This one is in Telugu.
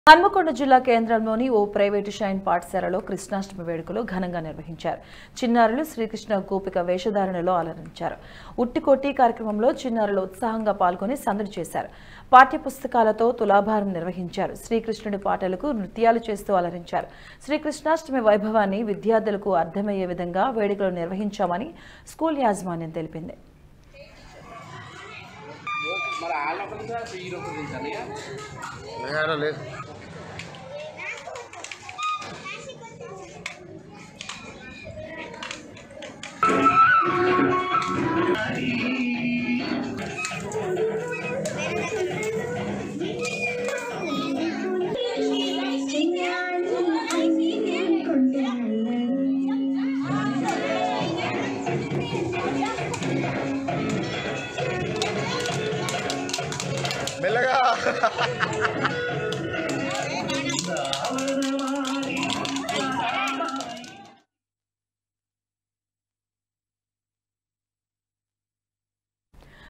హన్మకొండ జిల్లా కేంద్రంలోని ఓ ప్రైవేటు షైన్ పాఠశాలలో కృష్ణాష్టమి వేడుకలు ఘనంగా నిర్వహించారు. చిన్నారులు శ్రీకృష్ణ గోపిక వేషధారణలో అలరించారు. ఉట్టికొట్టి కార్యక్రమంలో చిన్నారులు ఉత్సాహంగా పాల్గొని సందడి చేశారు. పాఠ్యపుస్తకాలతో తులాభారం నిర్వహించారు. శ్రీకృష్ణుడి పాటలకు నృత్యాలు చేస్తూ అలరించారు. శ్రీకృష్ణాష్టమి వైభవాన్ని విద్యార్థులకు అర్థమయ్యే విధంగా వేడుకలు నిర్వహించామని స్కూల్ యాజమాన్యం తెలిపింది. మరి